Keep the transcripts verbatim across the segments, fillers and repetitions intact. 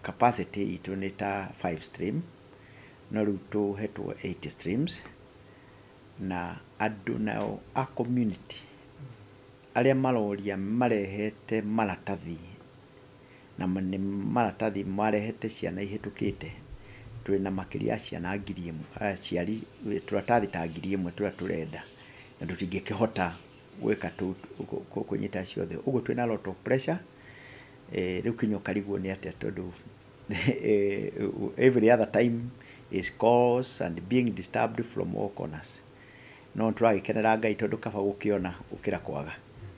capacity itu nĩ ta five stream no rĩu tũhetwo eight streams na andũ nao a community arĩa maroria marehete maratathi na nĩ maratathi marehete ciana ihĩtũkĩte twĩ na makĩria ya ciana ngiri ĩmwe aciari tũratathi ta ngiri ĩmwe tũrĩa tũrenda na tũtingĩkĩhota gwĩka kũnyita ciothe ũguo twĩ na lot of pressure eh rĩu kinyoka riguo nĩ atĩa tondũ every other time is calls and being disturbed from all corners no tũragĩkenera Ngai tondũ kaba gũkĩona ũkĩra kwaga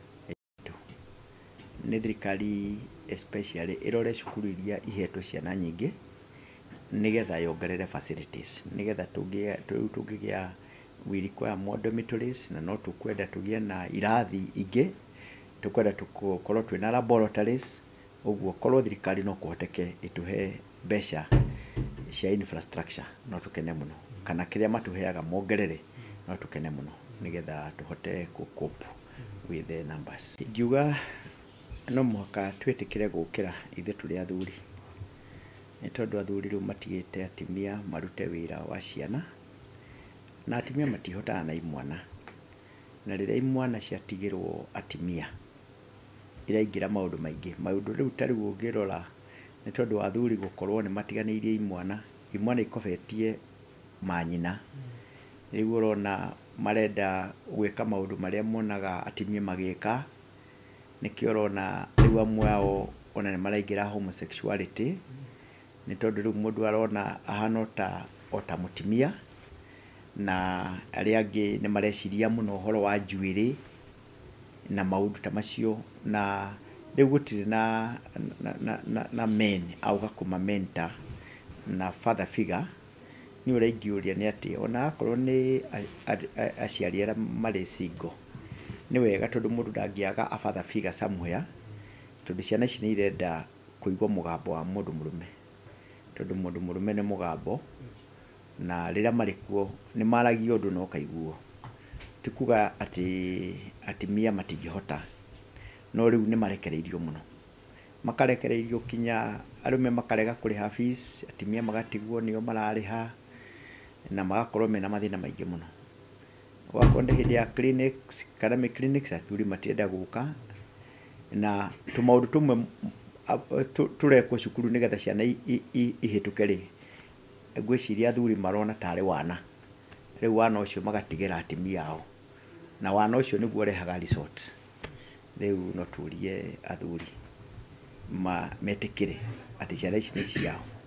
nĩ thirikari especially ĩrore cukuru iria ihetwo ciana nyingĩ nigetha yongerere facilities nigetha tũngĩ tũngĩgĩa we require more dormitories na no tũkwenda tũgĩe na irathi ingĩ tũkwenda tũkorwo twĩ na laboratories ũguo korwo thirikari no kũhoteke ĩtũhe mbeca cia infrastructure no tũkene mũno kana kĩrĩa matũheaga mongerere no tũkene mũno nigetha tũhote gũcope with the numbers ingiuga no mũhaka twĩtĩkĩre gũkĩra ithe tũrĩ athuri nĩ tondũ athuri rĩu matigĩte atimia marute wĩra wa ciana na atimia matihotaga na imwana na rĩrĩa imwana ciatigĩrwo atimia iraingĩra maũndũ maingĩ maũndũ rĩu tarĩ ũngĩrora nĩ tondũ athuri gũkorwo nĩ matiganĩirie imwana imwana ikobetie manyina rĩu ũrona marenda gwĩka maũndũ marĩa monaga atimia magĩka nĩkĩo ũrona rĩu amwe ao ona nĩ maraingĩra homosexuality nĩ tondũ rĩu mũndũ arona ahana ta ota mũtimia na arĩa angĩ nĩ mareciria mũno ũhoro wa njuĩrĩ na maũndũ ta macio na rĩu gũtirĩ na na na na men auga kuma mentor na father figure nĩ ũrĩa ingĩũria nĩ atĩ ona akorwo nĩ aciari arĩa marĩ single nĩ wega tondũ mũndũ ndangĩaga a father figure somewhere tondũ ciana ici nĩ irenda kũigua mũgambo wa mũndũ mũrũme tondũ mũndũ mũrũme nĩ mũgambo na rĩrĩa marĩ kuo nĩ maragia ũndũ no kaiguo ti kuga atĩ atimia matingĩhota no rĩu nĩ marekereirio mũno makarekereirio kinya arũme makarega kũrĩha fees atimia magatigwo nĩo mararĩha na magakorwo mena mathĩna maingĩ mũno wakonde hĩndĩ ya clinics academic clinics athuri matienda gũka na tũmaũndũ tũmwe tũrekwo cukuru nĩgetha ciana ihĩtũke rĩ ngwĩciria athuri marona tarĩ wana rĩu wana ũcio magatigĩra atimia ao na wana ũcio nĩguo rehaga resort rĩu no tũrie athuri ma metĩkĩre atĩ ciana ici nĩ ciao